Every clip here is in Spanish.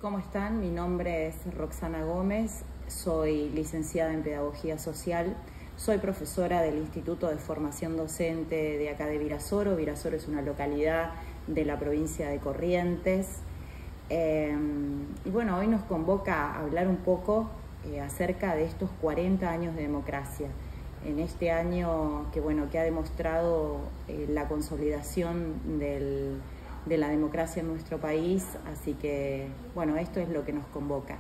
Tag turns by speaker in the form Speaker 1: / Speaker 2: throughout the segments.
Speaker 1: ¿Cómo están? Mi nombre es Roxana Gómez, soy licenciada en Pedagogía Social, soy profesora del Instituto de Formación Docente de acá de Virasoro. Virasoro es una localidad de la provincia de Corrientes. Y bueno, hoy nos convoca a hablar un poco acerca de estos 40 años de democracia. En este año que ha demostrado la consolidación de la democracia en nuestro país, así que bueno, esto es lo que nos convoca.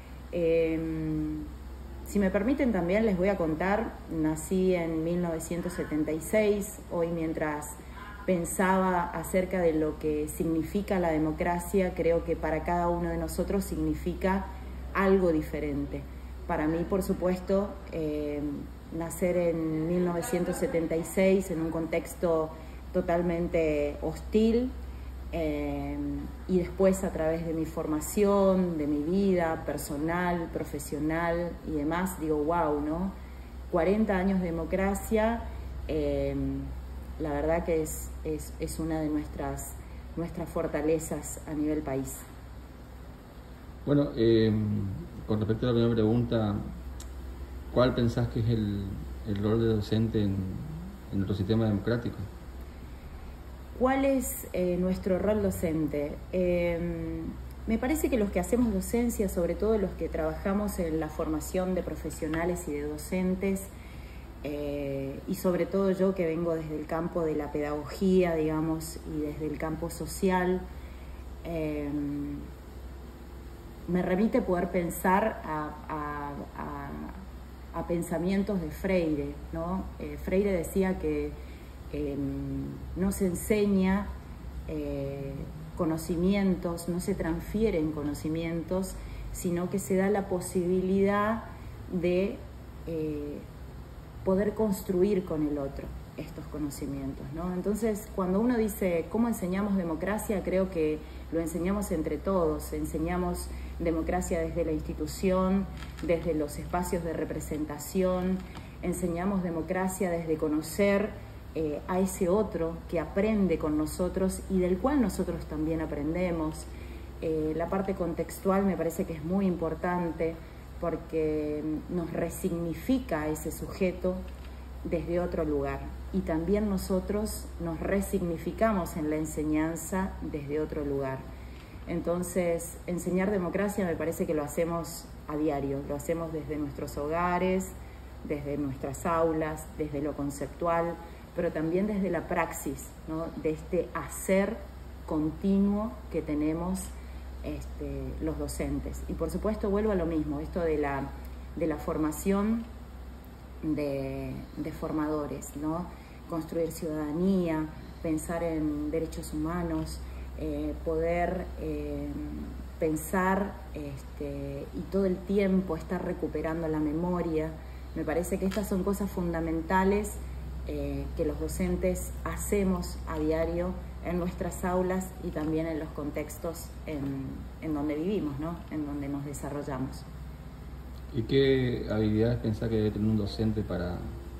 Speaker 1: Si me permiten también les voy a contar, nací en 1976, hoy mientras pensaba acerca de lo que significa la democracia, creo que para cada uno de nosotros significa algo diferente. Para mí, por supuesto, nacer en 1976 en un contexto totalmente hostil, y después a través de mi formación, de mi vida personal, profesional y demás, digo, wow, ¿no? 40 años de democracia, la verdad que es una de nuestras fortalezas a nivel país.
Speaker 2: Bueno, con respecto a la primera pregunta, ¿cuál pensás que es el rol de docente en nuestro sistema democrático?
Speaker 1: ¿Cuál es nuestro rol docente? Me parece que los que hacemos docencia, sobre todo los que trabajamos en la formación de profesionales y de docentes, y sobre todo yo que vengo desde el campo de la pedagogía, digamos, y desde el campo social, me remite poder pensar a pensamientos de Freire, ¿no? Freire decía que no se enseña conocimientos, no se transfieren conocimientos, sino que se da la posibilidad de poder construir con el otro estos conocimientos, ¿no? Entonces, cuando uno dice ¿cómo enseñamos democracia?, creo que lo enseñamos entre todos. Enseñamos democracia desde la institución, desde los espacios de representación, enseñamos democracia desde conocer a ese otro que aprende con nosotros y del cual nosotros también aprendemos. La parte contextual me parece que es muy importante porque nos resignifica a ese sujeto desde otro lugar y también nosotros nos resignificamos en la enseñanza desde otro lugar. Entonces, enseñar democracia me parece que lo hacemos a diario, lo hacemos desde nuestros hogares, desde nuestras aulas, desde lo conceptual, pero también desde la praxis, ¿no? De este hacer continuo que tenemos los docentes. Y por supuesto vuelvo a lo mismo, esto de la formación de formadores, ¿no? Construir ciudadanía, pensar en derechos humanos, poder pensar y todo el tiempo estar recuperando la memoria. Me parece que estas son cosas fundamentales que los docentes hacemos a diario en nuestras aulas y también en los contextos en donde vivimos, ¿no? En donde nos desarrollamos.
Speaker 2: ¿Y qué habilidades pensás que debe tener un docente para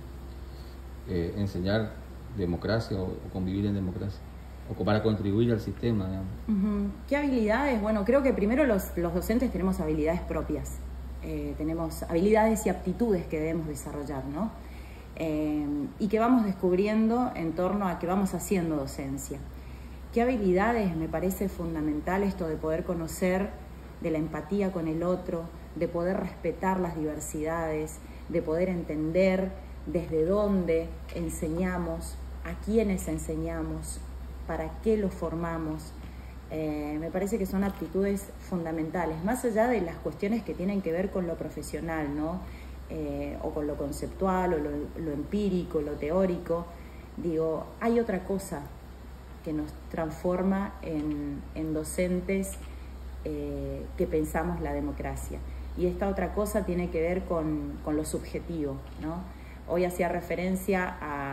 Speaker 2: enseñar democracia o convivir en democracia? O para contribuir al sistema, digamos.
Speaker 1: ¿Qué habilidades? Bueno, creo que primero los docentes tenemos habilidades propias. Tenemos habilidades y aptitudes que debemos desarrollar, ¿no? Y que vamos descubriendo en torno a que vamos haciendo docencia. ¿Qué habilidades? Me parece fundamental esto de poder conocer, de la empatía con el otro, de poder respetar las diversidades, de poder entender desde dónde enseñamos, a quiénes enseñamos, para qué los formamos. Me parece que son aptitudes fundamentales, más allá de las cuestiones que tienen que ver con lo profesional, ¿no? O con lo conceptual, o lo empírico, lo teórico. Digo, hay otra cosa que nos transforma en docentes que pensamos la democracia. Y esta otra cosa tiene que ver con lo subjetivo, ¿no? Hoy hacía referencia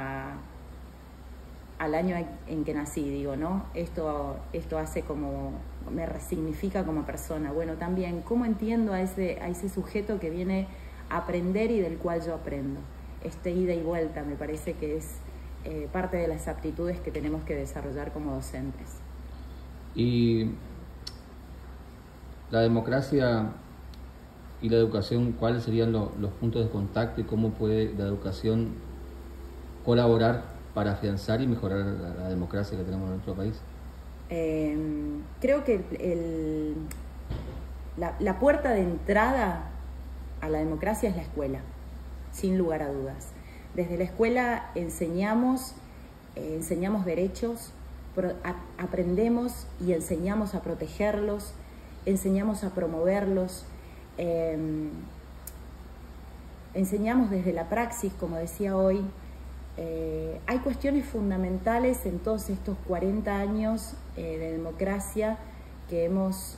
Speaker 1: al año en que nací, digo, ¿no? Esto hace como, me resignifica como persona. Bueno, también, ¿cómo entiendo a ese sujeto que viene a aprender y del cual yo aprendo? Ida y vuelta me parece que es parte de las aptitudes que tenemos que desarrollar como docentes.
Speaker 2: Y La democracia y la educación, ¿cuáles serían los puntos de contacto y cómo puede la educación colaborar para afianzar y mejorar la democracia que tenemos en nuestro país?
Speaker 1: Creo que la puerta de entrada a la democracia es la escuela, sin lugar a dudas. Desde la escuela enseñamos derechos, aprendemos y enseñamos a protegerlos, enseñamos a promoverlos, enseñamos desde la praxis, como decía hoy. Hay cuestiones fundamentales en todos estos 40 años de democracia que hemos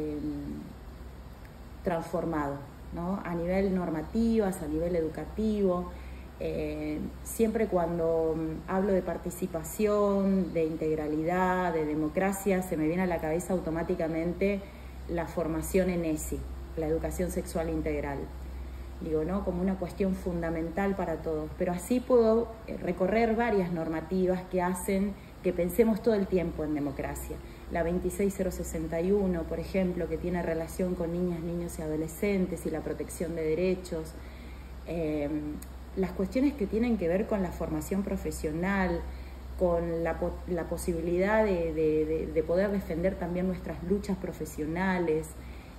Speaker 1: transformado, ¿no? A nivel normativas, a nivel educativo. Siempre cuando hablo de participación, de integralidad, de democracia, se me viene a la cabeza automáticamente la formación en ESI, la educación sexual integral. Digo, ¿no? Como una cuestión fundamental para todos. Pero así puedo recorrer varias normativas que hacen que pensemos todo el tiempo en democracia. La 26061, por ejemplo, que tiene relación con niñas, niños y adolescentes y la protección de derechos. Las cuestiones que tienen que ver con la formación profesional, con la posibilidad de poder defender también nuestras luchas profesionales.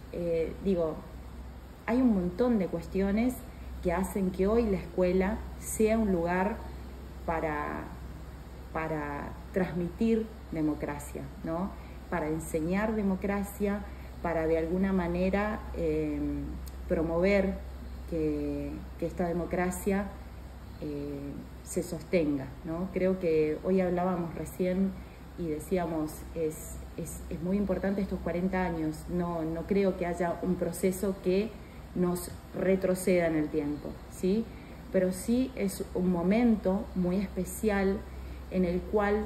Speaker 1: Hay un montón de cuestiones que hacen que hoy la escuela sea un lugar para transmitir democracia, ¿no? Para enseñar democracia, para de alguna manera promover que esta democracia se sostenga, ¿no? Creo que hoy hablábamos recién y decíamos, es muy importante estos 40 años, no creo que haya un proceso que nos retroceda en el tiempo, ¿sí? Pero sí es un momento muy especial en el cual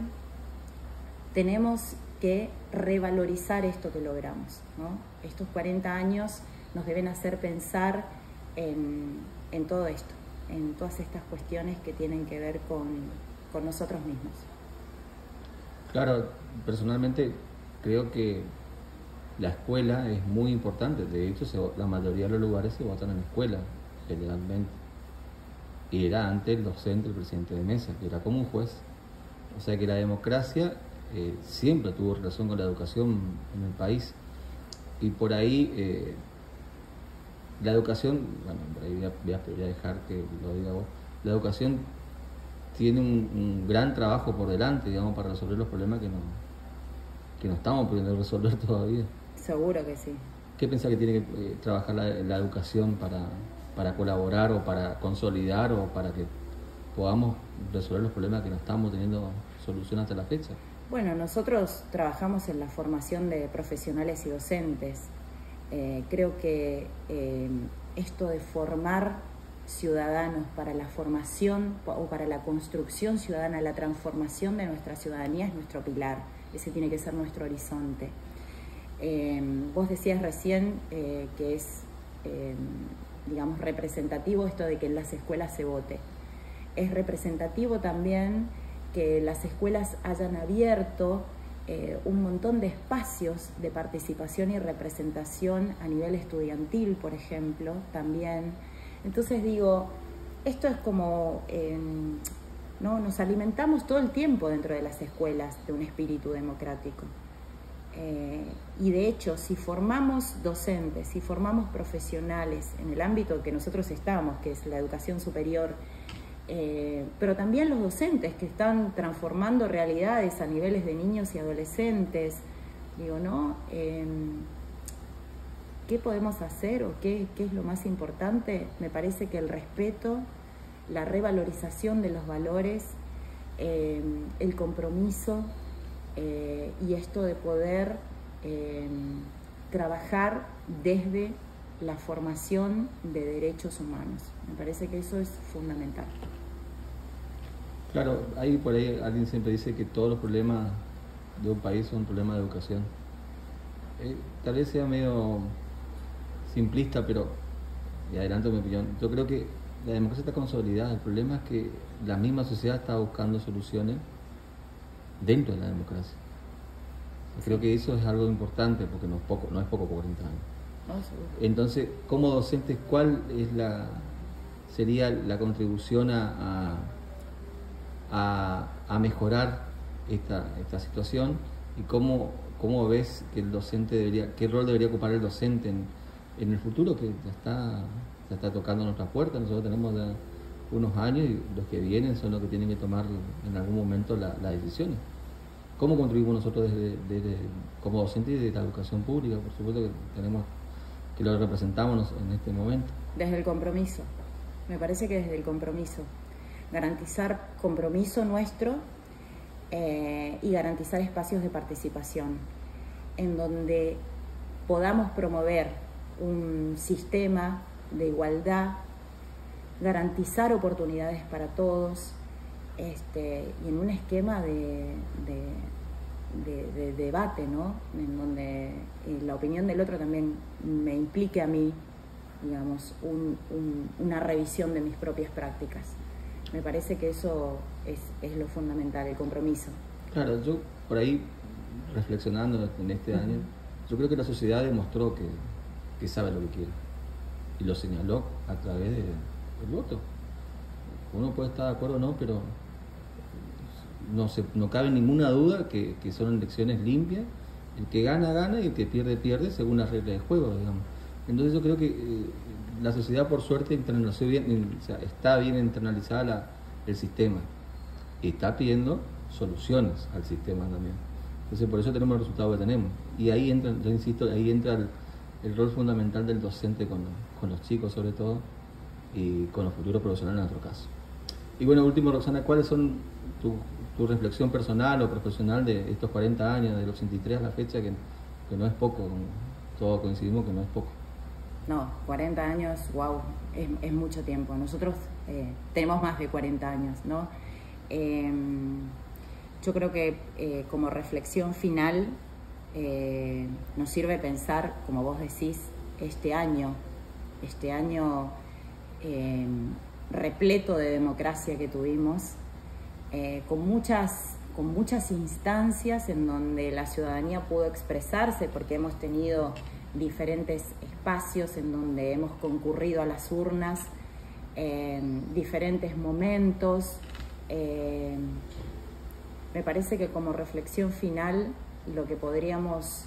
Speaker 1: tenemos que revalorizar esto que logramos, ¿no? Estos 40 años nos deben hacer pensar en todo esto, en todas estas cuestiones que tienen que ver con nosotros mismos.
Speaker 2: Claro, personalmente creo que la escuela es muy importante. De hecho, la mayoría de los lugares se votan en la escuela, generalmente. Y era antes el docente, el presidente de mesa, que era como un juez. O sea que la democracia siempre tuvo relación con la educación en el país. Y por ahí, la educación, bueno, por ahí voy a dejar que lo diga vos, la educación tiene un gran trabajo por delante, digamos, para resolver los problemas que no estamos pudiendo resolver todavía.
Speaker 1: Seguro que sí.
Speaker 2: ¿Qué pensás que tiene que trabajar la educación para colaborar o para consolidar o para que podamos resolver los problemas que no estamos teniendo solución hasta la fecha?
Speaker 1: Bueno, nosotros trabajamos en la formación de profesionales y docentes. Creo que esto de formar ciudadanos para la formación o para la construcción ciudadana, la transformación de nuestra ciudadanía es nuestro pilar. Ese tiene que ser nuestro horizonte. Vos decías recién que es, digamos, representativo esto de que en las escuelas se vote. Es representativo también que las escuelas hayan abierto un montón de espacios de participación y representación a nivel estudiantil, por ejemplo, también. Entonces digo, esto es como, ¿no? Nos alimentamos todo el tiempo dentro de las escuelas de un espíritu democrático. Y de hecho, si formamos docentes, si formamos profesionales en el ámbito que nosotros estamos, que es la educación superior, pero también los docentes que están transformando realidades a niveles de niños y adolescentes, digo, ¿no? ¿Qué podemos hacer o qué es lo más importante? Me parece que el respeto, la revalorización de los valores, el compromiso, y esto de poder trabajar desde la formación de derechos humanos. Me parece que eso es fundamental.
Speaker 2: Claro, ahí por ahí alguien siempre dice que todos los problemas de un país son problemas de educación. Tal vez sea medio simplista, pero, y adelanto mi opinión, yo creo que la democracia está consolidada. El problema es que la misma sociedad está buscando soluciones dentro de la democracia. Creo que eso es algo importante porque no es poco por 40 años.
Speaker 1: No, seguro.
Speaker 2: Entonces, como docentes, ¿cuál es sería la contribución a mejorar esta situación? ¿Y cómo ves que el docente qué rol debería ocupar el docente en el futuro, que ya está tocando nuestra puerta? Nosotros tenemos ya unos años y los que vienen son los que tienen que tomar en algún momento las decisiones. ¿Cómo contribuimos nosotros como docentes de la educación pública? Por supuesto que lo representamos en este momento.
Speaker 1: Desde el compromiso, me parece que desde el compromiso, garantizar compromiso nuestro y garantizar espacios de participación en donde podamos promover un sistema de igualdad, garantizar oportunidades para todos y en un esquema de debate, ¿no? En donde la opinión del otro también me implique a mí, digamos, una revisión de mis propias prácticas. Me parece que eso es lo fundamental, el compromiso.
Speaker 2: Claro, yo por ahí, reflexionando en este año, yo creo que la sociedad demostró que sabe lo que quiere y lo señaló a través del voto. Uno puede estar de acuerdo o no, pero no cabe ninguna duda que son elecciones limpias. El que gana, gana, y el que pierde, pierde, según las reglas de juego, digamos. Entonces yo creo que la sociedad, por suerte, está bien internalizada el sistema y está pidiendo soluciones al sistema también. Entonces por eso tenemos el resultado que tenemos. Y ahí entra, yo insisto, ahí entra el rol fundamental del docente con los chicos sobre todo y con los futuros profesionales en nuestro caso. Y bueno, último, Roxana, ¿cuáles son tu reflexión personal o profesional de estos 40 años, de los 83 a la fecha, que no es poco? Todos coincidimos que no es poco.
Speaker 1: No, 40 años, wow, es mucho tiempo. Nosotros tenemos más de 40 años, ¿no? Yo creo que como reflexión final nos sirve pensar, como vos decís, este año repleto de democracia que tuvimos, con muchas instancias en donde la ciudadanía pudo expresarse, porque hemos tenido diferentes espacios en donde hemos concurrido a las urnas en diferentes momentos. Me parece que como reflexión final lo que podríamos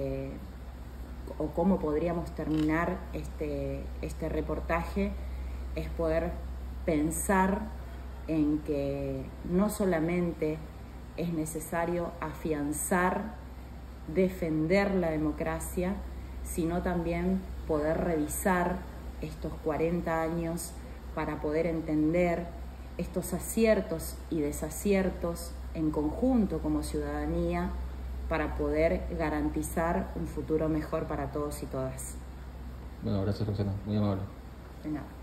Speaker 1: o cómo podríamos terminar este reportaje es poder pensar en que no solamente es necesario afianzar, defender la democracia, sino también poder revisar estos 40 años para poder entender estos aciertos y desaciertos en conjunto como ciudadanía, para poder garantizar un futuro mejor para todos y todas.
Speaker 2: Bueno, gracias, Roxana, muy amable.
Speaker 1: De nada.